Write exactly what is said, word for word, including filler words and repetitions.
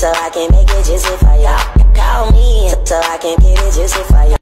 so I can make it juicy for you. Call me so I can get it juicy for you.